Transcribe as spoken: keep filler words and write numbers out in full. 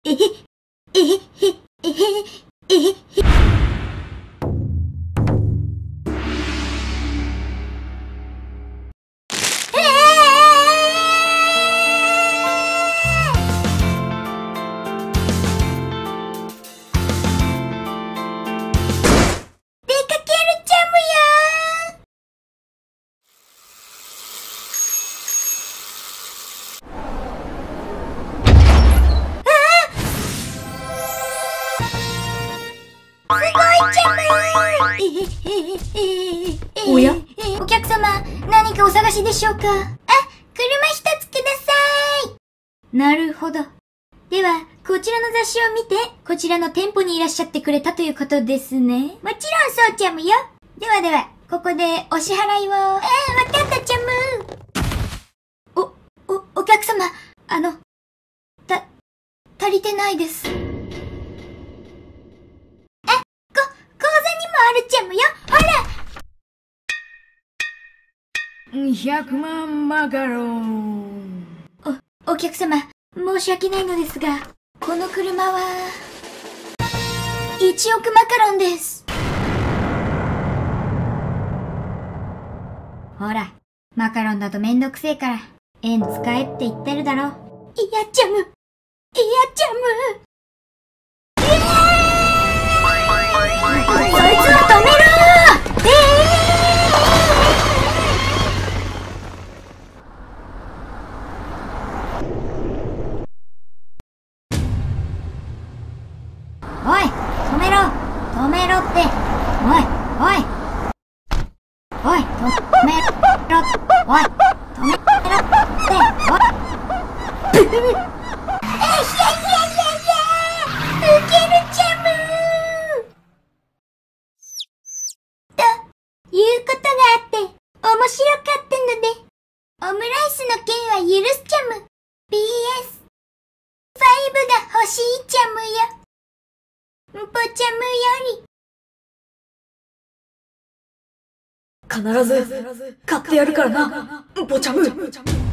えへ、えへへ、えへへ、えへへ。 おや？ お客様、何かお探しでしょうか？あ、車一つください。なるほど。では、こちらの雑誌を見て、こちらの店舗にいらっしゃってくれたということですね。もちろんそうちゃむよ。ではでは、ここでお支払いを。ああ、わかったちゃむ。お、お、お客様、あの、た、足りてないです。あ、こ、口座にもあるちゃむよ。ほら。 ひゃくまんマカロン。 お、お客様、申し訳ないのですが、この車は、いちおくマカロンです。ほら、マカロンだとめんどくせえから、円使えって言ってるだろ。いやちゃむ、いやちゃむ。そいつを止めろー。えおい、止めろ、止めろって。おい、おい。おい、止めろ、おい、止めろって、おい。えひゃひゃひゃひゃ、ウケるちゃむー。ということがあって、面白かったので、オムライスの件は許すちゃむ。ピーエス、ファイブが欲しいちゃむよ。んぽちゃむより。 必ず買ってやるからな、ポチャム。